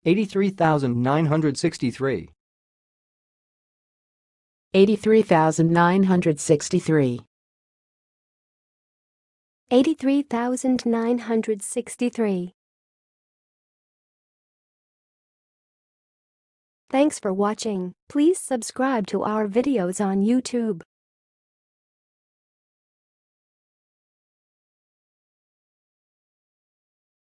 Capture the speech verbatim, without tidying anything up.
eighty-three thousand nine hundred sixty-three. eighty-three thousand nine hundred sixty-three. eighty-three thousand nine hundred sixty-three. Thanks for watching. Please subscribe to our videos on YouTube.